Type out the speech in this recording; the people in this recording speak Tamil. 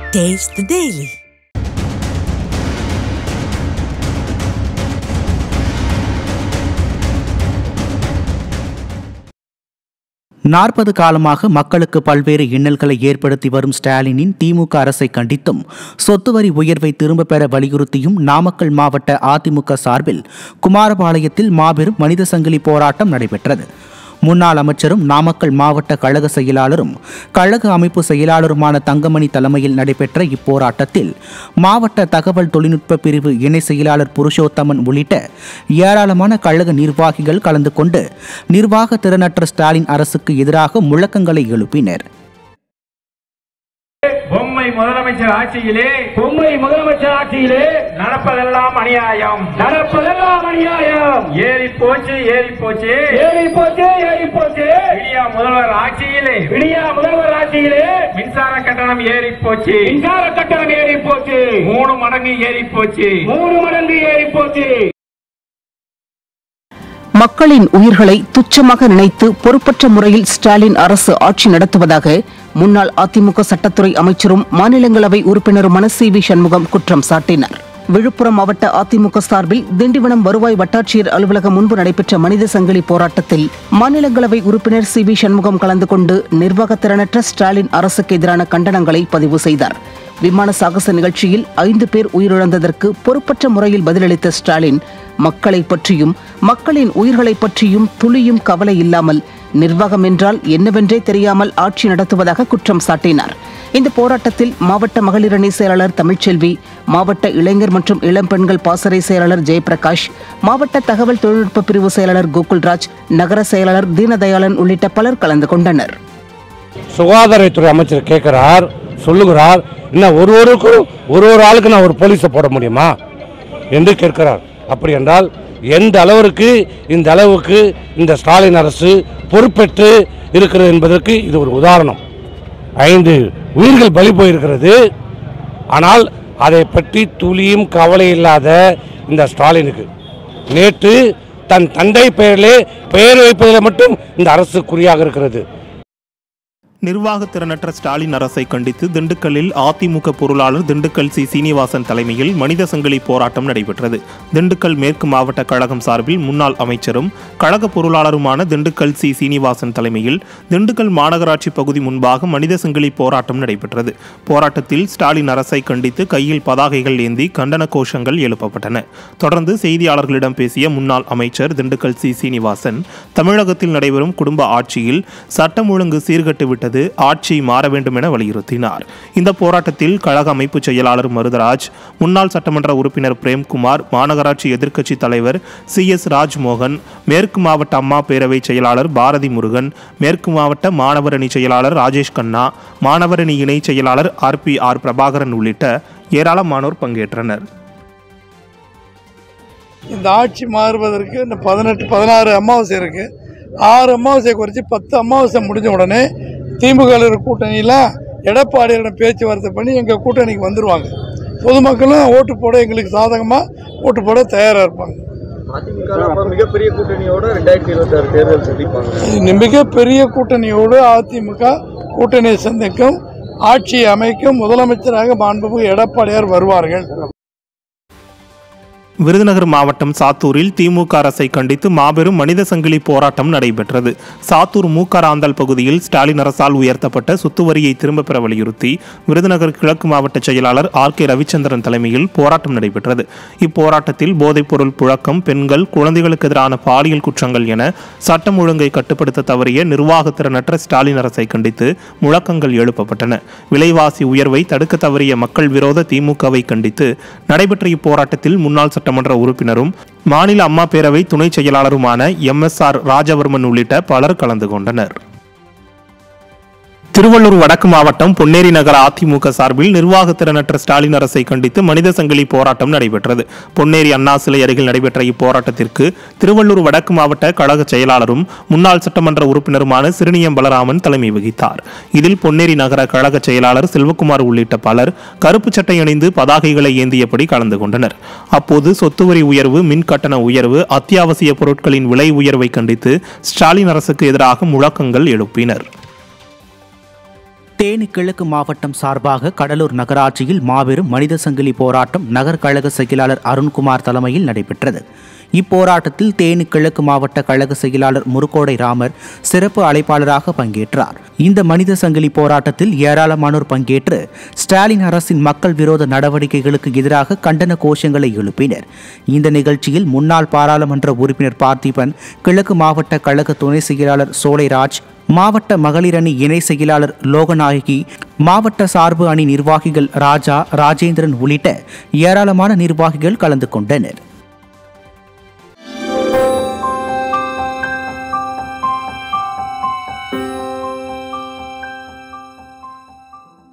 Taste the Daily. நாற்பது காலமாக மக்களுக்கு பல்வேறு இன்னல்களை ஏற்படுத்தி வரும் ஸ்டாலினின் திமுக அரசை கண்டித்தும் சொத்து வரி உயர்வை திரும்பப் பெற வலியுறுத்தியும் நாமக்கல் மாவட்ட அதிமுக சார்பில் குமாரபாளையத்தில் மாபெரும் மனித சங்கிலி போராட்டம் நடைபெற்றது. முன்னாள் அமைச்சரும் நாமக்கல் மாவட்ட கழக செயலாளரும் கழக அமைப்பு செயலாளருமான தங்கமணி தலைமையில் நடைபெற்ற இப்போராட்டத்தில் மாவட்ட தகவல் தொழில்நுட்ப பிரிவு இணை செயலாளர் புருஷோத்தமன் உள்ளிட்ட ஏராளமான கழக நிர்வாகிகள் கலந்து கொண்டு நிர்வாக திறனற்ற ஸ்டாலின் அரசுக்கு எதிராக முழக்கங்களை எழுப்பினர். பொம்மை முதலமைச்சர் ஆட்சியிலே நடப்பதெல்லாம் அநியாயம், ஏறி போச்சு விடியா முதல்வர் ஆட்சியிலே மின்சார கட்டணம் ஏறி போச்சு, 3 மடங்கு ஏறி போச்சு. மக்களின் உயிர்களை துச்சமாக நினைத்து பொறுப்பற்ற முறையில் ஸ்டாலின் அரசு ஆட்சி நடத்துவதாக முன்னாள் அதிமுக சட்டத்துறை அமைச்சரும் மாநிலங்களவை உறுப்பினருமான சி.வி. சண்முகம் குற்றம் சாட்டினார். விழுப்புரம் மாவட்ட அதிமுக சார்பில் திண்டிவனம் வருவாய் வட்டாட்சியர் அலுவலகம் முன்பு நடைபெற்ற மனித சங்கிலி போராட்டத்தில் மாநிலங்களவை உறுப்பினர் சி.வி. சண்முகம் கலந்து கொண்டு நிர்வாக திறனற்ற ஸ்டாலின் அரசுக்கு எதிரான கண்டனங்களை பதிவு செய்தார். விமான சாகச நிகழ்ச்சியில் 5 பேர் உயிரிழந்ததற்கு பொறுப்பற்ற முறையில் பதிலளித்த ஸ்டாலின் மக்களை பற்றியும் மக்களின் உயிர்களை பற்றியும் துளியும் கவலை இல்லாமல் நிர்வாகம் என்றால் என்னவென்றே தெரியாமல் ஆட்சி நடத்துவதாக குற்றம் சாட்டினார். இந்த போராட்டத்தில் மாவட்ட மகளிர் அணி செயலாளர் தமிழ்ச்செல்வி, மாவட்ட இளைஞர் மற்றும் இளம்பெண்கள் பாசறை செயலாளர் ஜெயபிரகாஷ், மாவட்ட தகவல் தொழில்நுட்ப பிரிவு செயலாளர் கோகுல்ராஜ், நகர செயலாளர் தீனதயாளன் உள்ளிட்ட பலர் கலந்து கொண்டனர். சுகாதாரத்துறை அமைச்சர் கேட்கிறார், சொல்லுகிறார், இன்னும் ஒரு ஆளுக்கு நான் ஒரு போலீஸை போட முடியுமா என்று கேட்கிறார். அப்படி என்றால் எந்த அளவுக்கு இந்த ஸ்டாலின் அரசு பொறுப்பேற்று இருக்கிறது என்பதற்கு இது ஒரு உதாரணம். 5 உயிர்கள் பலி போயிருக்கிறது. ஆனால் அதை பற்றி துளியும் கவலை இல்லாத இந்த ஸ்டாலினுக்கு நேற்று தன் தந்தை பெயர் வைப்பதில் மட்டும் இந்த அரசு குறியாக இருக்கிறது. நிர்வாக திறனற்ற ஸ்டாலின் அரசை கண்டித்து திண்டுக்கல்லில் அதிமுக பொருளாளர் திண்டுக்கல் சி. சீனிவாசன் தலைமையில் மனித சங்கிலி போராட்டம் நடைபெற்றது. திண்டுக்கல் மேற்கு மாவட்ட கழகம் சார்பில் முன்னாள் அமைச்சரும் கழக பொருளாளருமான திண்டுக்கல் சி. சீனிவாசன் தலைமையில் திண்டுக்கல் மாநகராட்சி பகுதி முன்பாக மனித சங்கிலி போராட்டம் நடைபெற்றது. போராட்டத்தில் ஸ்டாலின் அரசை கண்டித்து கையில் பதாகைகள் ஏந்தி கண்டன கோஷங்கள் எழுப்பப்பட்டன. தொடர்ந்து செய்தியாளர்களிடம் பேசிய முன்னாள் அமைச்சர் திண்டுக்கல் சி. சீனிவாசன், தமிழகத்தில் நடைபெறும் குடும்ப ஆட்சியில் சட்டம் ஒழுங்கு சீர்கட்டுவிட்டது, ஆட்சி மாற வேண்டும் என வலியுறுத்தினார். இந்த போராட்டத்தில் கழக அமைப்பு செயலாளர் மருதராஜ், முன்னாள் சட்டமன்ற உறுப்பினர் பிரேம்குமார், மாநகராட்சி எதிர்க்கட்சி தலைவர் சி.எஸ். ராஜ்மோகன், மேற்கு மாவட்ட அம்மா பேரவை செயலாளர் பாரதி முருகன், மேற்கு மாவட்ட மாணவர் அணி செயலாளர் ராஜேஷ் கண்ணா, மாணவர் அணி இணை செயலாளர் ஆர் பிரபாகரன் உள்ளிட்ட ஏராளமானோர் பங்கேற்றனர். இந்த ஆட்சி மாறுவதற்கு இந்த 16 அமாவாசை இருக்கு. 6 அமாவாசை குறைச்சி 10 அமாவாசை முடிஞ்ச உடனே திமுக கூட்டணியில் எடப்பாடியிடம் பேச்சுவார்த்தை பண்ணி எங்கள் கூட்டணிக்கு வந்துடுவாங்க. பொதுமக்களும் ஓட்டு போட எங்களுக்கு சாதகமாக ஓட்டு போட தயாராக இருப்பாங்க. மிகப்பெரிய கூட்டணியோடு 2026 தேர்தல் சந்திப்பாங்க. மிகப்பெரிய கூட்டணியோடு அதிமுக கூட்டணியை சந்திக்கும், ஆட்சியை அமைக்கும், முதலமைச்சராக மாண்புமிகு எடப்பாடியார் வருவார்கள். விருதுநகர் மாவட்டம் சாத்தூரில் திமுக அரசை கண்டித்து மாபெரும் மனித சங்கிலி போராட்டம் நடைபெற்றது. சாத்தூர் மூக்கராந்தல் பகுதியில் ஸ்டாலின் அரசால் உயர்த்தப்பட்ட சொத்து வரியை திரும்பப் பெற வலியுறுத்தி விருதுநகர் கிழக்கு மாவட்ட செயலாளர் ஆர்.கே. ரவிச்சந்திரன் தலைமையில் போராட்டம் நடைபெற்றது. இப்போராட்டத்தில் போதைப்பொருள் புழக்கம், பெண்கள், குழந்தைகளுக்கு எதிரான பாலியல் குற்றங்கள் என சட்டம் ஒழுங்கை கட்டுப்படுத்த தவறிய நிர்வாக திறனற்ற ஸ்டாலின் அரசை கண்டித்து முழக்கங்கள் எழுப்பப்பட்டன. விலைவாசி உயர்வை தடுக்க தவறிய மக்கள் விரோத திமுகவை கண்டித்து நடைபெற்ற இப்போராட்டத்தில் முன்னாள் சட்டமன்ற உறுப்பினரும் மாநில அம்மா பேரவை துணை செயலாளருமான எம்.எஸ்.ஆர். ராஜவர்மன் உள்ளிட்ட பலர் கலந்து கொண்டனர். திருவள்ளூர் வடக்கு மாவட்டம் பொன்னேரி நகர அதிமுக சார்பில் நிர்வாக திறனற்ற ஸ்டாலின் அரசை கண்டித்து மனித சங்கிலி போராட்டம் நடைபெற்றது. பொன்னேரி அண்ணா சிலை அருகில் நடைபெற்ற இப்போராட்டத்திற்கு திருவள்ளூர் வடக்கு மாவட்ட கழக செயலாளரும் முன்னாள் சட்டமன்ற உறுப்பினருமான சிறுனியம் பலராமன் தலைமை வகித்தார். இதில் பொன்னேரி நகர கழக செயலாளர் செல்வகுமார் உள்ளிட்ட பலர் கருப்பு சட்டை அணிந்து பதாகைகளை ஏந்தியபடி கலந்து கொண்டனர். அப்போது சொத்து வரி உயர்வு, மின் கட்டண உயர்வு, அத்தியாவசிய பொருட்களின் விலை உயர்வை கண்டித்து ஸ்டாலின் அரசுக்கு எதிராக முழக்கங்கள் எழுப்பினர். தேனி கிழக்கு மாவட்டம் சார்பாக கடலூர் நகராட்சியில் மாபெரும் மனித சங்கிலி போராட்டம் நகர் கழக செயலாளர் அருண்குமார் தலைமையில் நடைபெற்றது. இப்போராட்டத்தில் தேனி கிழக்கு மாவட்ட கழக செயலாளர் முருகோடை ராமர் சிறப்பு அழைப்பாளராக பங்கேற்றார். இந்த மனித சங்கிலி போராட்டத்தில் ஏராளமானோர் பங்கேற்று ஸ்டாலின் அரசின் மக்கள் விரோத நடவடிக்கைகளுக்கு எதிராக கண்டன கோஷங்களை எழுப்பினர். இந்த நிகழ்ச்சியில் முன்னாள் பாராளுமன்ற உறுப்பினர் பார்த்திபன், கிழக்கு மாவட்ட கழக துணை செயலாளர் சோலைராஜ், மாவட்ட மகளிர் அணி இணை செயலாளர் லோகநாயகி, மாவட்ட சார்பு அணி நிர்வாகிகள் ராஜா, ராஜேந்திரன் உள்ளிட்ட ஏராளமான நிர்வாகிகள் கலந்து கொண்டனர்.